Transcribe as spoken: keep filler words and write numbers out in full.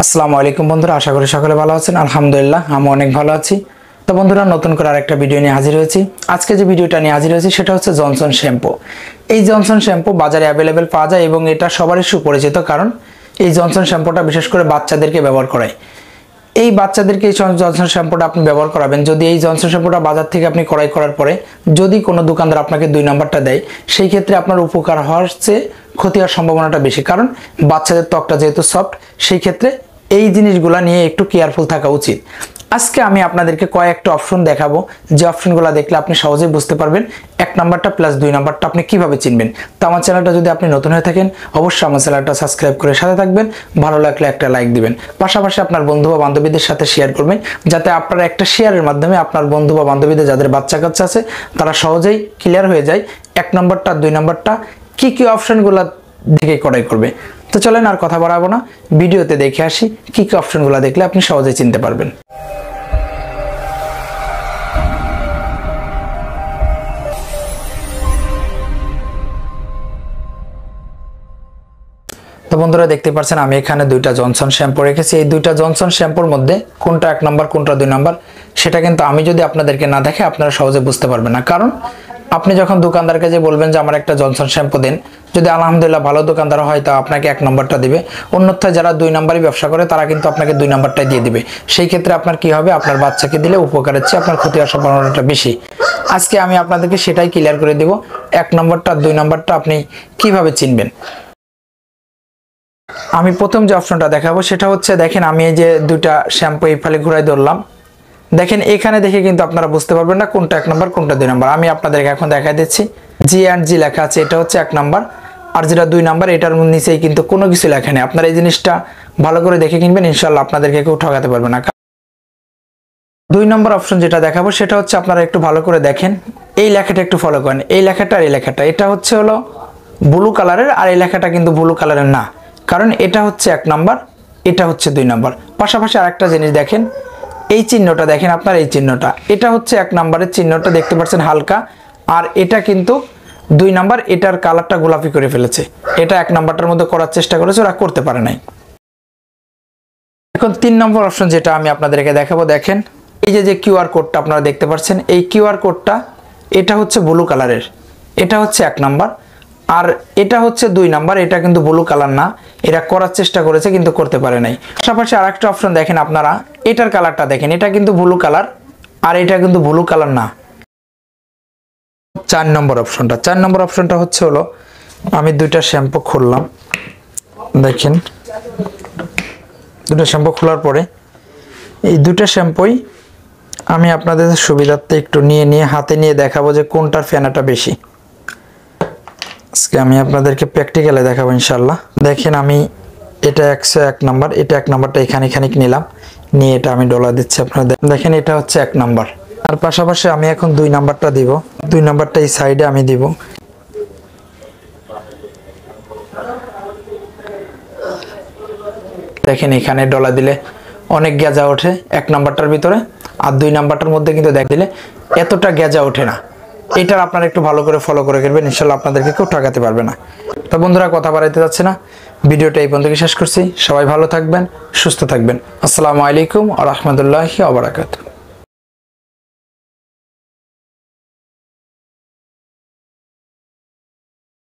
আসসালামু আলাইকুম বন্ধুরা, আশা করি সকলে ভালো আছেন। আলহামদুলিল্লাহ আমি অনেক ভালো আছি। তো বন্ধুরা, নতুন করে আরেকটা ভিডিও নিয়ে হাজির হয়েছি। আজকে যে ভিডিওটা নিয়ে হাজির হয়েছি সেটা হচ্ছে জনসন শ্যাম্পু। এই জনসন শ্যাম্পু বাজারে অ্যাভেলেবেল পাওয়া যায় এবং এটা সবারই সুপরিচিত, কারণ এই জনসন শ্যাম্পুটা বিশেষ করে বাচ্চাদেরকে ব্যবহার করায়। এই বাচ্চাদেরকে এই জনসন শ্যাম্পুটা আপনি ব্যবহার করাবেন। যদি এই জনসন শ্যাম্পুটা বাজার থেকে আপনি ক্রয় করার পরে যদি কোনো দোকানদার আপনাকে দুই নাম্বারটা দেয়, সেই ক্ষেত্রে আপনার উপকার হওয়ার চেয়ে ক্ষতি হওয়ার সম্ভাবনাটা বেশি, কারণ বাচ্চাদের ত্বকটা যেহেতু সফট, সেই ক্ষেত্রে এই জিনিসগুলো নিয়ে একটু কেয়ারফুল থাকা উচিত। আজকে আমি আপনাদেরকে কয়েকটা অপশন দেখাবো, যে অপশনগুলো দেখলে আপনি সহজেই বুঝতে পারবেন এক নাম্বারটা প্লাস দুই নাম্বারটা আপনি কিভাবে চিনবেন। তো আমার চ্যানেলটা যদি আপনি নতুন হয়ে থাকেন, অবশ্যই আমার চ্যানেলটা সাবস্ক্রাইব করে সাথে থাকবেন, ভালো লাগলে একটা লাইক দিবেন, পাশাপাশি আপনার বন্ধু বা বান্ধবীদের সাথে শেয়ার করবেন, যাতে আপনারা একটা শেয়ারের মাধ্যমে আপনার বন্ধু বা বান্ধবীদের যাদের বাচ্চা কাচ্চা আছে তারা সহজেই ক্লিয়ার হয়ে যায় এক নাম্বারটা দুই নাম্বারটা কি কি অপশনগুলো দেখে ক্রয় করবে। তো চলেন আর কথা বাড়াবো না, ভিডিওতে দেখে আসি কি কি অপশনগুলো দেখলে আপনি সহজেই চিনতে পারবেন। তো বন্ধুরা, দেখতে পাচ্ছেন আমি এখানে দুইটা জনসন শ্যাম্পু রেখেছি। এই দুইটা জনসন শ্যাম্পুর মধ্যে কোনটা এক নাম্বার কোনটা দুই নাম্বার সেটা কিন্তু আমি যদি আপনাদেরকে না দেখে আপনারা সহজে বুঝতে পারবেন না। কারণ আপনি যখন দোকানদারকে যে বলবেন যে আমার একটা জনসন শ্যাম্পু দেন, যদি আলহামদুলিল্লাহ ভালো দোকানদার হয় তা আপনাকে এক নাম্বারটা দিবে, অন্যথায় যারা দুই নাম্বারই ব্যবসা করে তারা কিন্তু আপনাকে দুই নাম্বারটাই দিয়ে দিবে। সেই ক্ষেত্রে আপনার কি হবে, আপনার বাচ্চাকে দিলে উপকারের চেয়ে আপনার ক্ষতি হওয়ার সম্ভাবনাটা বেশি। আজকে আমি আপনাদেরকে সেটাই ক্লিয়ার করে দেব, এক নাম্বারটা দুই নাম্বারটা আপনি কিভাবে চিনবেন। আমি প্রথম যে অপশনটা দেখাবো সেটা হচ্ছে, দেখেন আমি এই যে দুইটা শ্যাম্পু এই ফালে ঘুরাই ধরলাম, দেখেন এখানে দেখে কিন্তু আপনারা বুঝতে পারবেন না কোনটা এক নাম্বার কোনটা দুই নাম্বার। আমি আপনাদেরকে এখন দেখাই দিচ্ছি, জি অ্যান্ড জি লেখা আছে, এটা হচ্ছে এক নাম্বার, আর যেটা দুই নাম্বার এটার নিচেই কিন্তু কোনো কিছু লেখা নেই। আপনারা এই জিনিসটা ভালো করে দেখে কিনবেন, ইনশাল্লাহ আপনাদেরকে কেউ ঠকাতে পারবে না। দুই নম্বর অপশন যেটা দেখাবো সেটা হচ্ছে, আপনারা একটু ভালো করে দেখেন, এই লেখাটা একটু ফলো করেন, এই লেখাটা আর এই লেখাটা, এটা হচ্ছে হলো ব্লু কালারের, আর এই লেখাটা কিন্তু ব্লু কালারের না, কারণ এটা হচ্ছে এক নাম্বার, এটা হচ্ছে দুই নাম্বার। পাশাপাশি আরেকটা জিনিস দেখেন, এই চিহ্নটা দেখেন আপনার, এই চিহ্নটা এটা হচ্ছে এক নাম্বারের চিহ্নটা দেখতে পাচ্ছেন হালকা, আর এটা কিন্তু দুই নাম্বার, এটার কালারটা গোলাপি করে ফেলেছে। এটা এক নাম্বারটার মধ্যে করার চেষ্টা করেছে, ওরা করতে পারে নাই। এখন তিন নম্বর অপশন যেটা আমি আপনাদেরকে দেখাবো, দেখেন এই যে যে কিউআর কোডটা আপনারা দেখতে পাচ্ছেন, এই কিউআর কোডটা এটা হচ্ছে ব্লু কালারের, এটা হচ্ছে এক নাম্বার, আর এটা হচ্ছে দুই নাম্বার, এটা কিন্তু ব্লু কালার না, এরা করার চেষ্টা করেছে কিন্তু করতে পারে নাই। পাশাপাশি আর একটা অপশন দেখেন আপনারা, এটার কালারটা দেখেন, এটা কিন্তু ব্লু কালার, আর এটা কিন্তু ব্লু কালার না। চার নম্বর অপশনটা চার নম্বর অপশনটা হচ্ছে হলো, আমি দুইটা শ্যাম্পু খুললাম, দেখেন দুটো শ্যাম্পু খোলার পরে এই দুটো শ্যাম্পুই আমি আপনাদের সুবিধার্থে একটু নিয়ে নিয়ে হাতে নিয়ে দেখাবো যে কোনটার ফেনাটা বেশি। আজকে আমি আপনাদেরকে প্র্যাকটিক্যালে দেখাবো ইনশাল্লাহ। দেখেন আমি এটা একশো এক নাম্বার, এটা এক নাম্বারটা এখানে খানিক নিলাম, নিয়ে এটা আমি ডলা দিচ্ছি আপনারা দেখেন, এটা হচ্ছে এক নাম্বার, আর পাশাপাশি আমি এখন দুই নাম্বারটা দিব, দুই নাম্বারটা এই সাইডে আমি দিব। দেখেন এখানে ডলা দিলে অনেক গেজা ওঠে এক নাম্বারটার ভিতরে, আর দুই নাম্বারটার মধ্যে কিন্তু দেখ দিলে এতটা গেজা ওঠে না। এটার আপনারা একটু ভালো করে ফলো করে করবেন, ইনশাল্লাহ আপনাদেরকে কেউ ঠকাতে পারবে না। তো বন্ধুরা, কথা বাড়াইতে যাচ্ছে না, ভিডিওটা এই পর্যন্ত শেষ করছি। সবাই ভালো থাকবেন, সুস্থ থাকবেন। আসসালামু আলাইকুম ওয়া রাহমাতুল্লাহি ওয়া বারাকাতুহু।